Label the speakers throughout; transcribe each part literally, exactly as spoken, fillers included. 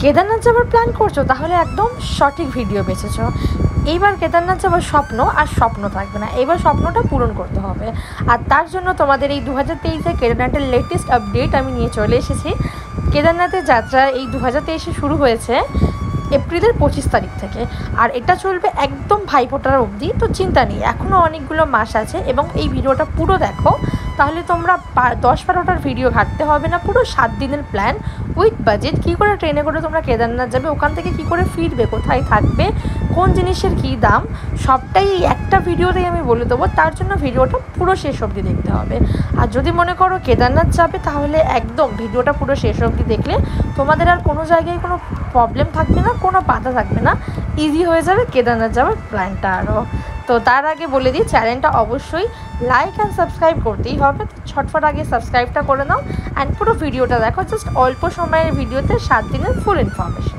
Speaker 1: কেদারনাথ যাওয়ার প্ল্যান করছো তাহলে একদম সঠিক ভিডিও বেছেছো। এইবার কেদারনাথ যাওয়ার স্বপ্ন আর স্বপ্ন থাকবে না, এবার স্বপ্নটা পূরণ করতে হবে। আর তার জন্য তোমাদের এই দু হাজার তেইশে কেদারনাথের লেটেস্ট আপডেট আমি নিয়ে চলে এসেছি। কেদারনাথের যাত্রা এই দু হাজার তেইশে শুরু হয়েছে এপ্রিলের পঁচিশ তারিখ থেকে, আর এটা চলবে একদম ভাইফোঁটার অবধি। তো চিন্তা নেই, এখনও অনেকগুলো মাস আছে এবং এই ভিডিওটা পুরো দেখো, তাহলে তোমরা দশ বারোটার ভিডিও ঘাটতে হবে না। পুরো সাত দিনের প্ল্যান উইথ বাজেট, কী করে ট্রেনে করে তোমরা কেদারনাথ যাবে, ওখান থেকে কী করে ফিরবে, কোথায় থাকবে, কোন জিনিসের কী দাম, সবটাই একটা ভিডিওতেই আমি বলে দেবো। তার জন্য ভিডিওটা পুরো শেষ অবধি দেখতে হবে। আর যদি মনে করো কেদারনাথ যাবে তাহলে একদম ভিডিওটা পুরো শেষ অবধি দেখলে তোমাদের আর কোনো জায়গায় কোনো প্রবলেম থাকবে না, কোনো বাধা থাকবে না, ইজি হয়ে যাবে কেদারনাথ যাওয়ার প্ল্যানটা আরও। তো তার আগে বলে দিই, চ্যানেলটা অবশ্যই লাইক অ্যান্ড সাবস্ক্রাইব করতেই হবে। তো ছটফট আগে সাবস্ক্রাইবটা করে নাও অ্যান্ড পুরো ভিডিওটা দেখো, জাস্ট অল্প সময়ের ভিডিওতে সাত দিনের ফুল ইনফরমেশন।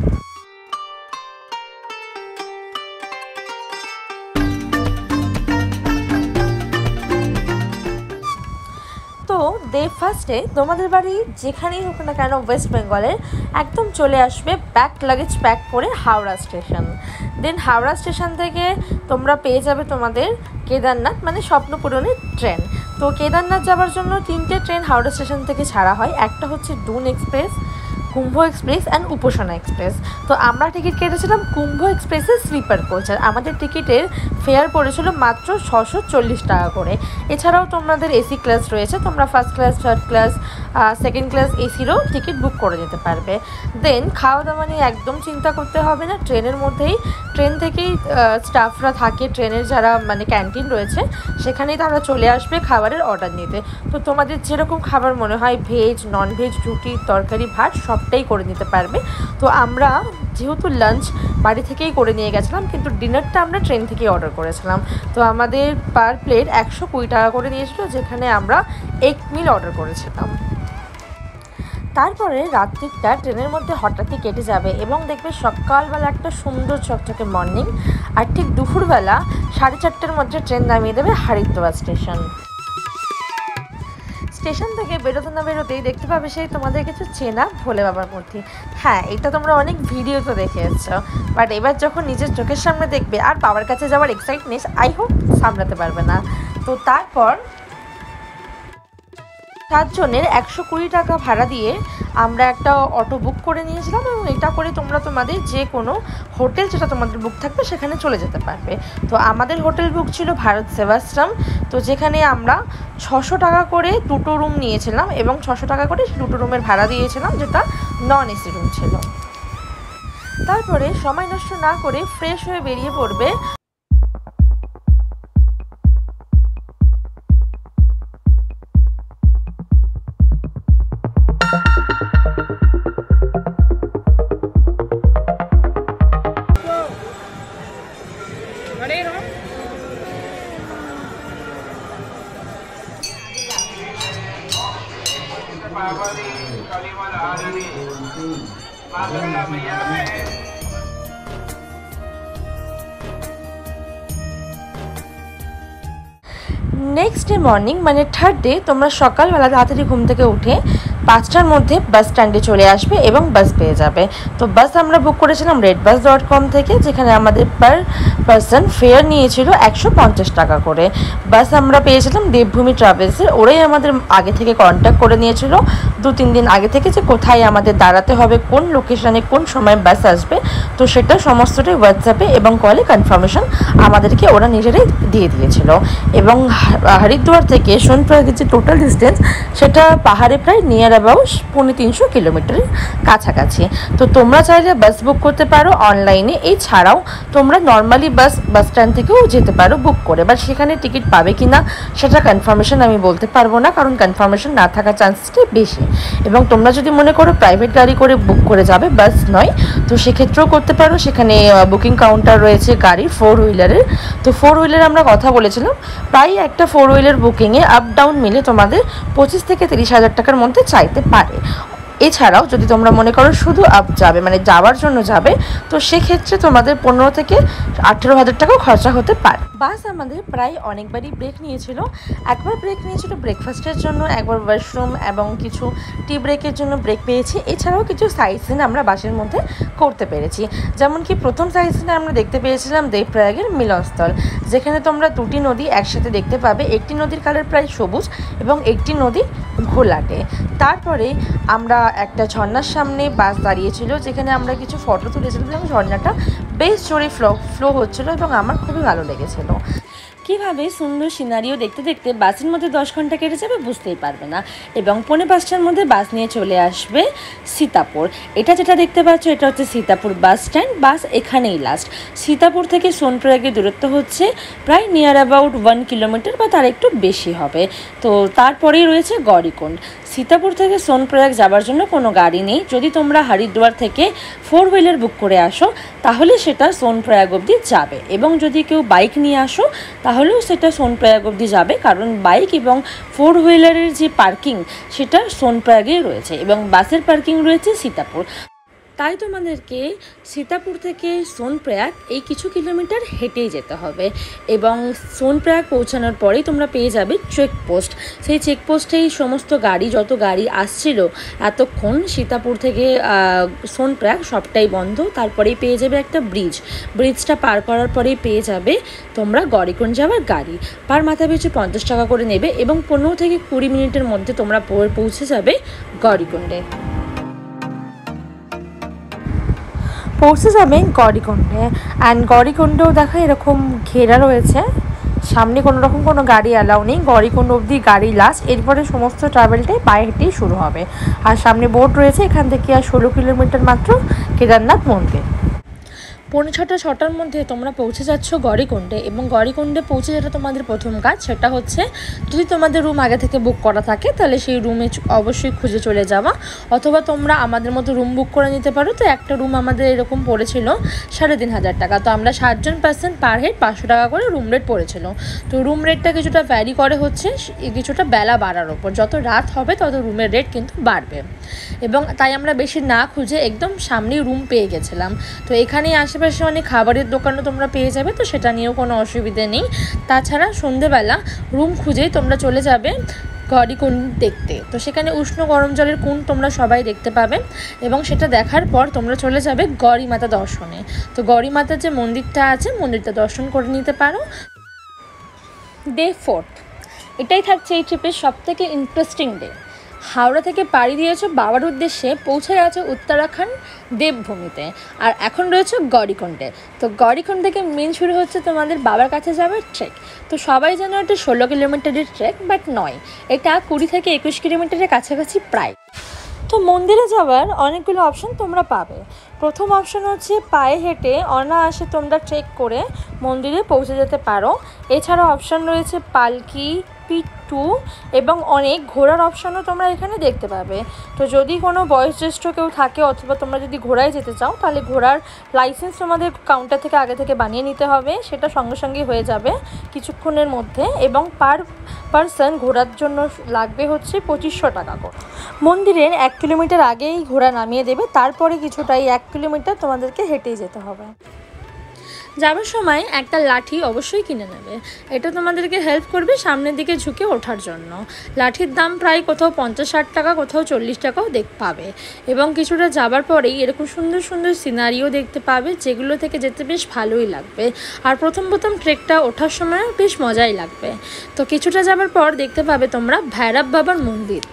Speaker 1: তো ডে ফার্স্টে তোমাদের বাড়ি যেখানেই হোক না কেন ওয়েস্ট বেঙ্গলের, একদম চলে আসবে ব্যাক লাগেজ প্যাক করে Howrah station. Then Howrah station থেকে তোমরা পেয়ে যাবে তোমাদের কেদারনাথ মানে স্বপ্নপূরণের ট্রেন। তো কেদারনাথ যাওয়ার জন্য তিনটে ট্রেন হাওড়া স্টেশন থেকে ছাড়া হয়। একটা হচ্ছে Doon express, Kumbh express and Upasana express. তো আমরা টিকিট কেটেছিলাম কুম্ভ এক্সপ্রেসের স্লিপার কোচ, আর আমাদের টিকিটের ফেয়ার পড়েছিল মাত্র ছশো চল্লিশ টাকা করে। এছাড়াও তোমাদের এসি ক্লাস রয়েছে, তোমরা first class, third class, second class এসিরও টিকিট বুক করে দিতে পারবে। দেন খাওয়া দাওয়া নিয়ে একদম চিন্তা করতে হবে না, ট্রেনের মধ্যেই ট্রেন থেকেই স্টাফরা থাকে, ট্রেনের যারা মানে ক্যান্টিন রয়েছে সেখানেই তারা চলে আসবে খাবারের অর্ডার নিতে। তো তোমাদের যেরকম খাবার মনে হয়, ভেজ, নন ভেজ, রুটি, তরকারি, ভাত সবটাই করে নিতে পারবে। তো আমরা যেহেতু লাঞ্চ বাড়ি থেকেই করে নিয়ে গেছিলাম, কিন্তু ডিনারটা আমরা ট্রেন থেকেই অর্ডার করেছিলাম। তো আমাদের পার প্লেট একশো কুড়ি টাকা করে নিয়েছিল, যেখানে আমরা এক মিল অর্ডার করেছিলাম। তারপরে রাত্রিটা ট্রেনের মধ্যে হঠাৎই কেটে যাবে এবং দেখবে সকালবেলা একটা সুন্দর চকচকে মর্নিং, আর ঠিক দুপুরবেলা সাড়ে চারটের মধ্যে ট্রেন নামিয়ে দেবে হরিদ্বার স্টেশন। স্টেশন থেকে বেরোতে না বেরোতেই দেখতে পাবে সেই তোমাদের কিছু চেনা ভোলে বাবার মূর্তি। হ্যাঁ, এটা তোমরা অনেক ভিডিওতে দেখেছ, বাট এবার যখন নিজের চোখের সামনে দেখবে আর বাবার কাছে যাওয়ার এক্সাইটনেস আই হোপ সামলাতে পারবে না। তো তারপর সাতজনের একশো কুড়ি টাকা ভাড়া দিয়ে আমরা একটা অটো বুক করে নিয়েছিলাম, এবং এটা করে তোমরা তোমাদের যে কোনো হোটেল যেটা তোমাদের বুক থাকবে সেখানে চলে যেতে পারবে। তো আমাদের হোটেল বুক ছিল ভারত সেবাশ্রম, তো যেখানে আমরা ছশো টাকা করে দুটো রুম নিয়েছিলাম এবং ছশো টাকা করে দুটো রুমের ভাড়া দিয়েছিলাম, যেটা নন এসি রুম ছিল। তারপরে সময় নষ্ট না করে ফ্রেশ হয়ে বেরিয়ে পড়বে নেক্সট ডে মর্নিং মানে থার্ড ডে তোমরা সকালবেলা তাড়াতাড়ি ঘুম থেকে উঠে পাঁচটার মধ্যে বাস স্ট্যান্ডে চলে আসবে এবং বাস পেয়ে যাবে। তো বাস আমরা বুক করেছিলাম রেড বাস ডট কম থেকে, যেখানে আমাদের পার পারসন ফেয়ার নিয়েছিল একশো পঞ্চাশ টাকা করে। বাস আমরা পেয়েছিলাম দেবভূমি ট্রাভেলসের, ওরাই আমাদের আগে থেকে কন্ট্যাক্ট করে নিয়েছিল দু তিন দিন আগে থেকে, যে কোথায় আমাদের দাঁড়াতে হবে, কোন লোকেশানে কোন সময় বাস আসবে। তো সেটা সমস্তটাই হোয়াটসঅ্যাপে এবং কলে কনফার্মেশন আমাদেরকে ওরা নিজেরাই দিয়ে দিয়েছিল। এবং হরিদ্বার থেকে সোনপ্রয়াগের যে টোটাল ডিস্টেন্স সেটা পাহাড়ে প্রায় নিয়ার অ্যাবাউট পৌনে তিনশো কিলোমিটারের কাছাকাছি। তো তোমরা চাইলে বাস বুক করতে পারো অনলাইনে, এছাড়াও তোমরা নর্মালি বাস বাস স্ট্যান্ড থেকেও যেতে পারো বুক করে, বাট সেখানে টিকিট পাবে কি না সেটা কনফার্মেশন আমি বলতে পারবো না, কারণ কনফার্মেশন না থাকার চান্সটাই বেশি। এবং তোমরা যদি মনে করো প্রাইভেট গাড়ি করে বুক করে যাবে, বাস নয়, তো সেক্ষেত্রেও করতে পারো। সেখানে বুকিং কাউন্টার রয়েছে গাড়ির ফোর হুইলারের। তো ফোর হুইলার আমরা কথা বলেছিলাম, প্রায় একটা ফোর হুইলার বুকিংয়ে আপ ডাউন মিলে তোমাদের পঁচিশ থেকে তিরিশ হাজার টাকার মধ্যে চাইতে পারে। এছাড়াও যদি তোমরা মনে করো শুধু আপ যাবে মানে যাওয়ার জন্য যাবে, তো সেক্ষেত্রে তোমাদের পনেরো থেকে আঠেরো হাজার টাকাও খরচা হতে পারে। বাস আমাদের প্রায় অনেকবারই ব্রেক নিয়েছিল। একবার ব্রেক নিয়েছিল ব্রেকফাস্টের জন্য, একবার ওয়াশরুম এবং কিছু টি ব্রেকের জন্য ব্রেক পেয়েছি। এছাড়াও কিছু সাইট সিন আমরা বাসের মধ্যে করতে পেরেছি। যেমন কি প্রথম সাইট সিনে আমরা দেখতে পেয়েছিলাম দেবপ্রয়াগের মিলনস্থল, যেখানে তোমরা দুটি নদী একসাথে দেখতে পাবে। একটি নদীর কালার প্রায় সবুজ এবং একটি নদী ঘোলাটে। তারপরে আমরা একটা ঝর্ণার সামনে বাস দাঁড়িয়েছিল, যেখানে আমরা কিছু ফটো তুলেছিলাম এবং ঝর্ণাটা বেশ জোরে ফ্লো ফ্লো হচ্ছিলো এবং আমার খুবই ভালো লেগেছিল। কীভাবে সুন্দর সিনারিও দেখতে দেখতে বাসের মধ্যে দশ ঘন্টা কেটে যাবে বুঝতেই পারবে না। এবং পৌনে পাঁচটার মধ্যে বাস নিয়ে চলে আসবে সীতাপুর। এটা যেটা দেখতে পাচ্ছ এটা হচ্ছে সীতাপুর বাস স্ট্যান্ড। বাস এখানেই লাস্ট। সীতাপুর থেকে সোনপ্রয়াগের দূরত্ব হচ্ছে প্রায় নিয়ার অ্যাবাউট ওয়ান কিলোমিটার বা তার একটু বেশি হবে। তো তারপরেই রয়েছে গৌরীকুণ্ড। সীতাপুর থেকে সোনপ্রয়াগ যাওয়ার জন্য কোনো গাড়ি নেই। যদি তোমরা হরিদ্বার থেকে ফোর হুইলার বুক করে আসো তাহলে সেটা সোনপ্রয়াগ অবধি যাবে, এবং যদি কেউ বাইক নিয়ে আসো তাহলেও সেটা সোনপ্রয়াগ অবধি যাবে, কারণ বাইক এবং ফোর হুইলারের যে পার্কিং সেটা সোনপ্রয়াগেই রয়েছে এবং বাসের পার্কিং রয়েছে সীতাপুর। তাই তোমাদেরকে সীতাপুর থেকে সোনপ্রয়াগ এই কিছু কিলোমিটার হেঁটেই যেতে হবে। এবং সোনপ্রয়াগ পৌঁছানোর পরেই তোমরা পেয়ে যাবে চেকপোস্ট। সেই চেকপোস্টেই সমস্ত গাড়ি, যত গাড়ি আসছিল এতক্ষণ সীতাপুর থেকে সোনপ্রয়াগ সবটাই বন্ধ। তারপরেই পেয়ে যাবে একটা ব্রিজ। ব্রিজটা পার করার পরেই পেয়ে যাবে তোমরা গৌরীকুণ্ড যাওয়ার গাড়ি। পার মাথা পিছু পঞ্চাশ টাকা করে নেবে এবং পনেরো থেকে কুড়ি মিনিটের মধ্যে তোমরা পৌঁছে যাবে গৌরীকুণ্ডে। পৌঁছে যাবে গৌরীকুণ্ডে। অ্যান্ড গৌরীকুণ্ডেও দেখা এরকম ঘেরা রয়েছে, সামনে কোনো রকম কোনো গাড়ি অ্যালাউ নেই। গৌরীকুণ্ড অবধি গাড়ি লাস্ট, এরপরে সমস্ত ট্রাভেলটাই পায়ে হেঁটেই শুরু হবে। আর সামনে বোর্ড রয়েছে, এখান থেকে আর ষোলো কিলোমিটার মাত্র কেদারনাথ মন্দির। পৌনে ছটা ছটার মধ্যে তোমরা পৌঁছে যাচ্ছ গৌরীকুণ্ডে। এবং গৌরীকুণ্ডে পৌঁছে যেটা তোমাদের প্রথম কাজ সেটা হচ্ছে, যদি তোমাদের রুম আগে থেকে বুক করা থাকে তাহলে সেই রুমে অবশ্যই খুঁজে চলে যাওয়া, অথবা তোমরা আমাদের মতো রুম বুক করে নিতে পারো। তো একটা রুম আমাদের এরকম পড়েছিল সাড়ে তিন হাজার টাকা। তো আমরা সাতজন পার্সেন্ট পার হেড পাঁচশো টাকা করে রুম রেট পড়েছিল। তো রুম রেটটা কিছুটা ভ্যারি করে হচ্ছে কিছুটা বেলা বাড়ার ওপর। যত রাত হবে তত রুমের রেট কিন্তু বাড়বে। এবং তাই আমরা বেশি না খুঁজে একদম সামনেই রুম পেয়ে গেছিলাম। তো এখানেই আশেপাশে অনেক খাবারের দোকানও তোমরা পেয়ে যাবে, তো সেটা নিয়েও কোনো অসুবিধে নেই। তাছাড়া সন্ধেবেলা রুম খুঁজেই তোমরা চলে যাবে গৌরীকুণ্ড দেখতে। তো সেখানে উষ্ণ গরম জলের কুণ্ড তোমরা সবাই দেখতে পাবে এবং সেটা দেখার পর তোমরা চলে যাবে গৌরী মাতা দর্শনে। তো গৌরী মাতার যে মন্দিরটা আছে মন্দিরটা দর্শন করে নিতে পারো। ডে ফোর্থ, এটাই থাকছে এই ট্রিপের সবথেকে ইন্টারেস্টিং ডে। হাওড়া থেকে পাড়ি দিয়েছো বাবার উদ্দেশ্যে, পৌঁছে গেছো উত্তরাখণ্ড দেবভূমিতে, আর এখন রয়েছে গৌরীকুণ্ডে। তো গৌরীকুণ্ড থেকে মেন শুরু হচ্ছে তোমাদের বাবার কাছে যাওয়ার ট্রেক। তো সবাই যেন এটা ষোলো কিলোমিটারের ট্রেক, বাট নয়, এটা কুড়ি থেকে একুশ কিলোমিটারের কাছাকাছি প্রায়। তো মন্দিরে যাওয়ার অনেকগুলো অপশন তোমরা পাবে। প্রথম অপশন হচ্ছে পায়ে হেঁটে অনায়াসে তোমরা ট্রেক করে মন্দিরে পৌঁছে যেতে পারো। এছাড়া অপশন রয়েছে পালকি, পিট্টু এবং অনেক ঘোড়ার অপশনও তোমরা এখানে দেখতে পাবে। তো যদি কোনো বয়োজ্যেষ্ঠ কেউ থাকে অথবা তোমরা যদি ঘোড়ায় যেতে চাও তাহলে ঘোড়ার লাইসেন্স তোমাদের কাউন্টার থেকে আগে থেকে বানিয়ে নিতে হবে, সেটা সঙ্গে সঙ্গে হয়ে যাবে কিছুক্ষণের মধ্যে। এবং পার পারসন ঘোড়ার জন্য লাগবে হচ্ছে পঁচিশশো টাকা করে। মন্দিরের এক কিলোমিটার আগেই ঘোড়া নামিয়ে দেবে, তারপরে কিছুটাই এক কিলোমিটার তোমাদেরকে হেঁটেই যেতে হবে। যাওয়ার সময় একটা লাঠি অবশ্যই কিনে নেবে, এটা তোমাদেরকে হেল্প করবে সামনের দিকে ঝুঁকে ওঠার জন্য। লাঠির দাম প্রায় কোথাও পঞ্চাশ ষাট টাকা, কোথাও চল্লিশ টাকাও দেখ পাবে। এবং কিছুটা যাবার পরেই এরকম সুন্দর সুন্দর সিনারিও দেখতে পাবে, যেগুলো থেকে যেতে বেশ ভালোই লাগবে। আর প্রথম প্রথম ট্রেকটা ওঠার সময় বেশ মজাই লাগবে। তো কিছুটা যাবার পর দেখতে পাবে তোমরা ভৈরব বাবার মন্দির।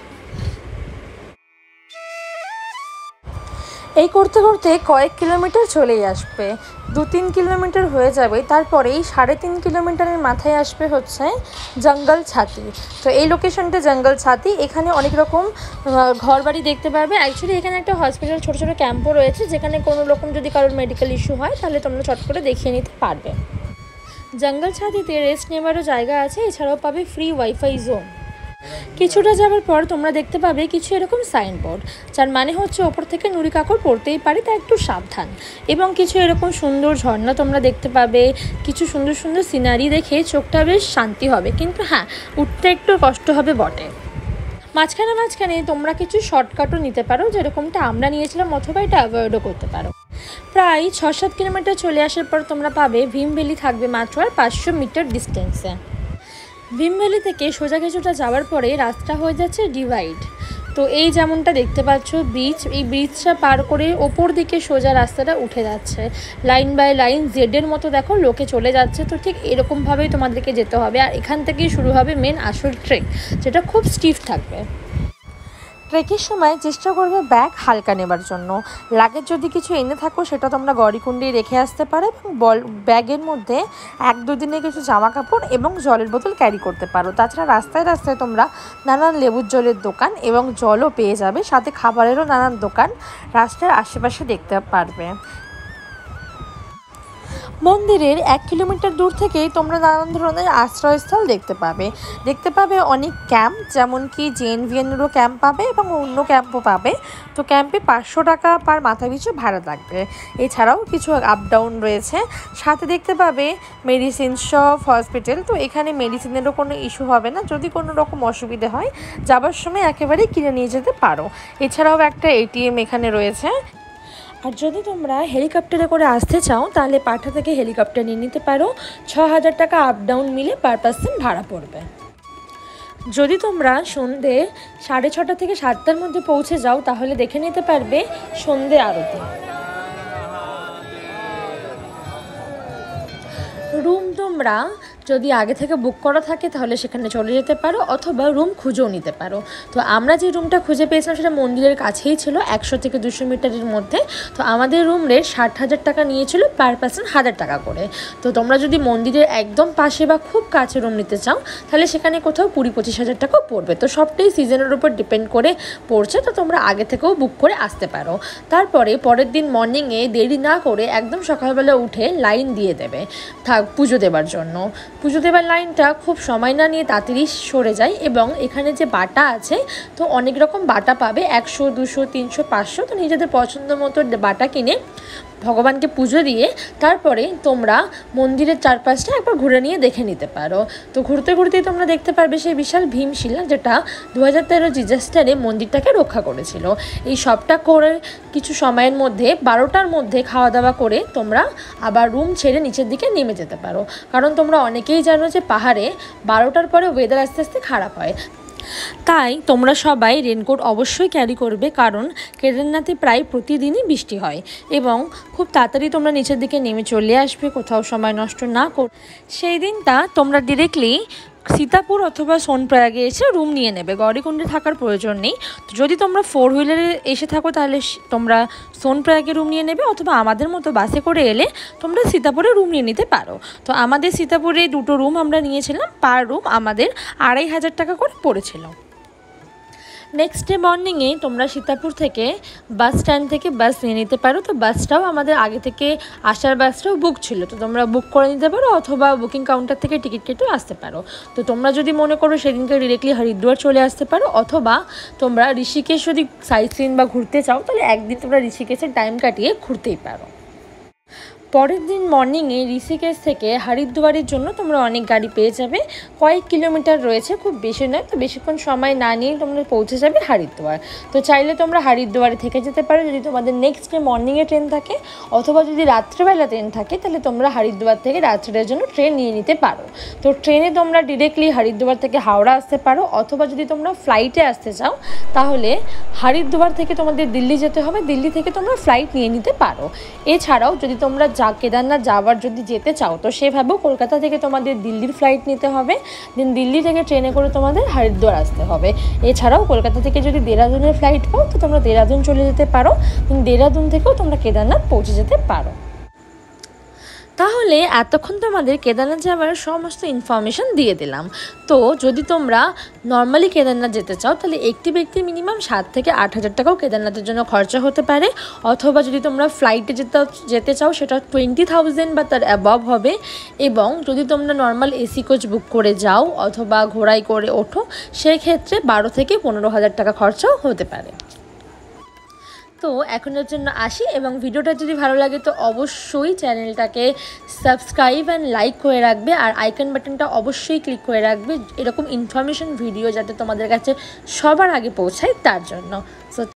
Speaker 1: এই করতে করতে কয়েক কিলোমিটার চলেই আসবে, দু তিন কিলোমিটার হয়ে যাবে। তারপরেই সাড়ে তিন কিলোমিটারের মাথায় আসবে হচ্ছে জঙ্গল ছাতি। তো এই লোকেশনটা জঙ্গল ছাতি, এখানে অনেক রকম ঘর বাড়ি দেখতে পারবে। অ্যাকচুয়ালি এখানে একটা হসপিটাল ছোটো ছোটো ক্যাম্পও রয়েছে, যেখানে কোনো রকম যদি কারোর মেডিকেল ইস্যু হয় তাহলে তোমরা চট করে দেখিয়ে নিতে পারবে। জঙ্গল ছাতিতে রেস্ট নেওয়ারও জায়গা আছে, এছাড়াও পাবে ফ্রি ওয়াইফাই জোন। কিছুটা যাবার পর তোমরা দেখতে পাবে কিছু এরকম সাইনবোর্ড, যার মানে হচ্ছে ওপর থেকে নুড়ি কাকড় পড়তেই পারে, তা একটু সাবধান। এবং কিছু এরকম সুন্দর ঝর্ণা তোমরা দেখতে পাবে, কিছু সুন্দর সুন্দর সিনারি দেখে চোখটা বেশ শান্তি হবে। কিন্তু হ্যাঁ, উঠতে একটু কষ্ট হবে বটে। মাঝখানে মাঝখানে তোমরা কিছু শর্টকাটও নিতে পারো, যেরকমটা আমরা নিয়েছিলাম, অথবা এটা অ্যাভয়েডও করতে পারো। প্রায় ছ সাত কিলোমিটার চলে আসার পর তোমরা পাবে ভীম ভ্যালি থাকবে মাত্র আর পাঁচশো মিটার ডিস্টেন্সে। ভীম ভ্যালি থেকে সোজা কিছুটা যাওয়ার পরে রাস্তা হয়ে যাচ্ছে ডিভাইড। তো এই যেমনটা দেখতে পাচ্ছ ব্রিজ, এই ব্রিজটা পার করে ওপর দিকে সোজা রাস্তাটা উঠে যাচ্ছে, লাইন বাই লাইন জেডের মতো দেখো লোকে চলে যাচ্ছে। তো ঠিক এরকমভাবেই তোমাদেরকে যেতে হবে, আর এখান থেকেই শুরু হবে মেন আসল ট্রেক, যেটা খুব স্টিফ থাকবে। ট্রেকের সময় চেষ্টা করবে ব্যাগ হালকা নেবার জন্য। লাগেজ যদি কিছু এনে থাকো সেটা তোমরা গড়িকুণ্ডে রেখে আসতে পারো, এবং বল ব্যাগের মধ্যে এক দুদিনে কিছু জামা কাপড় এবং জলের বোতল ক্যারি করতে পারো। তাছাড়া রাস্তায় রাস্তায় তোমরা নানান লেবুর জলের দোকান এবং জলও পেয়ে যাবে, সাথে খাবারেরও নানান দোকান রাস্তার আশেপাশে দেখতে পারবে। মন্দিরের এক কিলোমিটার দূর থেকেই তোমরা নানান ধরনের আশ্রয়স্থল দেখতে পাবে দেখতে পাবে অনেক ক্যাম্প, যেমন কি জেএনভিএনেরও ক্যাম্প পাবে এবং অন্য ক্যাম্পও পাবে। তো ক্যাম্পে পাঁচশো টাকা পার মাথা পিছু ভাড়া লাগবে। এছাড়াও কিছু আপ ডাউন রয়েছে, সাথে দেখতে পাবে মেডিসিন শপ, হসপিটাল। তো এখানে মেডিসিনেরও কোনো ইস্যু হবে না, যদি কোনো রকম অসুবিধে হয় যাবার সময় একেবারেই কিনে নিয়ে যেতে পারো। এছাড়াও একটা এটিএম এখানে রয়েছে। আর যদি তোমরা হেলিকপ্টারে করে আসতে চাও তাহলে পাঠা থেকে হেলিকপ্টার নিয়ে নিতে পারো, ছ হাজার টাকা আপ ডাউন মিলে পার পার্সন ভাড়া পড়বে। যদি তোমরা সন্ধে সাড়ে ছটা থেকে সাতটার মধ্যে পৌঁছে যাও তাহলে দেখে নিতে পারবে সন্ধে আরতি। রুম তোমরা যদি আগে থেকে বুক করা থাকে তাহলে সেখানে চলে যেতে পারো, অথবা রুম খুঁজেও নিতে পারো। তো আমরা যে রুমটা খুঁজে পেয়েছিলাম সেটা মন্দিরের কাছেই ছিল, একশো থেকে দুশো মিটারের মধ্যে। তো আমাদের রুম রেট ষাট হাজার টাকা নিয়েছিল, পার পার্সন হাজার টাকা করে। তো তোমরা যদি মন্দিরের একদম পাশে বা খুব কাছে রুম নিতে চাও তাহলে সেখানে কোথাও কুড়ি পঁচিশ হাজার টাকাও পড়বে। তো সবটাই সিজনের উপর ডিপেন্ড করে পড়ছে, তো তোমরা আগে থেকেও বুক করে আসতে পারো। তারপরে পরের দিন মর্নিংয়ে দেরি না করে একদম সকালবেলা উঠে লাইন দিয়ে দেবে থাক পুজো দেবার জন্য। পুজো দেবার লাইনটা খুব সময় না নিয়ে তাড়াতাড়ি সরে যায়, এবং এখানে যে বাটা আছে তো অনেক রকম বাটা পাবে, একশো দুশো তিনশো পাঁচশো। তো নিজেদের পছন্দ মতো বাটা কিনে ভগবানকে পুজো দিয়ে তারপরে তোমরা মন্দিরের চারপাশটা একবার ঘুরে নিয়ে দেখে নিতে পারো। তো ঘুরতে ঘুরতেই তোমরা দেখতে পারবে সেই বিশাল ভীমশিলা, যেটা দু হাজার তেরো ডিজাস্টারে মন্দিরটাকে রক্ষা করেছিল। এই সবটা করে কিছু সময়ের মধ্যে বারোটার মধ্যে খাওয়া দাওয়া করে তোমরা আবার রুম ছেড়ে নিচের দিকে নেমে যেতে পারো, কারণ তোমরা অনেকেই জানো যে পাহাড়ে বারোটার পরে ওয়েদার আস্তে আস্তে খারাপ হয়। তাই তোমরা সবাই রেনকোট অবশ্যই ক্যারি করবে, কারণ কেদারনাথে প্রায় প্রতিদিনই বৃষ্টি হয়, এবং খুব তাড়াতাড়ি তোমরা নিচের দিকে নেমে চলে আসবে কোথাও সময় নষ্ট না কর। সেই দিনটা তোমরা ডিরেক্টলি সীতাপুর অথবা সোনপ্রয়াগে এসে রুম নিয়ে নেবে, গৌরীকুণ্ডে থাকার প্রয়োজন নেই। তো যদি তোমরা ফোর হুইলারে এসে থাকো তাহলে তোমরা সোনপ্রয়াগে রুম নিয়ে নেবে, অথবা আমাদের মতো বাসে করে এলে তোমরা সীতাপুরে রুম নিয়ে নিতে পারো। তো আমাদের সীতাপুরে দুটো রুম আমরা নিয়েছিলাম, পার রুম আমাদের আড়াই হাজার টাকা করে পড়েছিল। নেক্সট ডে মর্নিংয়ে তোমরা সীতাপুর থেকে বাস স্ট্যান্ড থেকে বাস নিয়ে নিতে পারো। তো বাসটাও আমাদের আগে থেকে আসার বাসটাও বুক ছিল, তো তোমরা বুক করে নিতে পারো, অথবা বুকিং কাউন্টার থেকে টিকিট কেটেও আসতে পারো। তো তোমরা যদি মনে করো সেদিনকে ডিরেক্টলি হরিদ্বার চলে আসতে পারো, অথবা তোমরা ঋষিকেশ যদি সাইট সিন বা ঘুরতে চাও তাহলে একদিন তোমরা ঋষিকেশের টাইম কাটিয়ে ঘুরতেই পারো। পরের দিন মর্নিংয়ে ঋষিকেশ থেকে হরিদ্বারের জন্য তোমরা অনেক গাড়ি পেয়ে যাবে, কয়েক কিলোমিটার রয়েছে, খুব বেশি নয়। তো বেশিক্ষণ সময় না নিয়ে তোমরা পৌঁছে যাবে হরিদ্বার। তো চাইলে তোমরা হরিদ্বারে থেকে যেতে পারো যদি তোমাদের নেক্সট ডে মর্নিংয়ে ট্রেন থাকে, অথবা যদি রাত্রেবেলা ট্রেন থাকে তাহলে তোমরা হরিদ্বার থেকে রাত্রের জন্য ট্রেন নিয়ে নিতে পারো। তো ট্রেনে তোমরা ডিরেক্টলি হরিদ্বার থেকে হাওড়া আসতে পারো, অথবা যদি তোমরা ফ্লাইটে আসতে চাও তাহলে হরিদ্বার থেকে তোমাদের দিল্লি যেতে হবে, দিল্লি থেকে তোমরা ফ্লাইট নিয়ে নিতে পারো। এছাড়াও যদি তোমরা যা কেদারনাথ যাওয়ার যদি যেতে চাও তো সেভাবেও কলকাতা থেকে তোমাদের দিল্লির ফ্লাইট নিতে হবে, দেন দিল্লি থেকে ট্রেনে করে তোমাদের হরিদ্বার আসতে হবে। এছাড়াও কলকাতা থেকে যদি দেরাদুনের ফ্লাইট পাও তো তোমরা দেরাদুন চলে যেতে পারো, দেরাদুন থেকেও তোমরা কেদারনাথ পৌঁছে যেতে পারো। তাহলে এতক্ষণ তোমাদের কেদারনাথ যাওয়ার সমস্ত ইনফরমেশান দিয়ে দিলাম। তো যদি তোমরা নর্মালি কেদারনাথ যেতে চাও তাহলে একটি ব্যক্তির মিনিমাম সাত থেকে আট হাজার টাকাও কেদারনাথের জন্য খরচা হতে পারে, অথবা যদি তোমরা ফ্লাইটে যেতে যেতে চাও সেটা টোয়েন্টি থাউজেন্ড বা তার অ্যাবভ হবে। এবং যদি তোমরা নর্মাল এসি কোচ বুক করে যাও অথবা ঘোড়ায় করে ওঠো সেই ক্ষেত্রে বারো থেকে পনেরো হাজার টাকা খরচাও হতে পারে। তো এখনের জন্য আসি, এবং ভিডিওটা যদি ভালো লাগে তো অবশ্যই চ্যানেলটাকে সাবস্ক্রাইব অ্যান্ড লাইক করে রাখবে, আর আইকন বাটনটা অবশ্যই ক্লিক করে রাখবে এরকম ইনফরমেশন ভিডিও যাতে তোমাদের কাছে সবার আগে পৌঁছায় তার জন্য। সো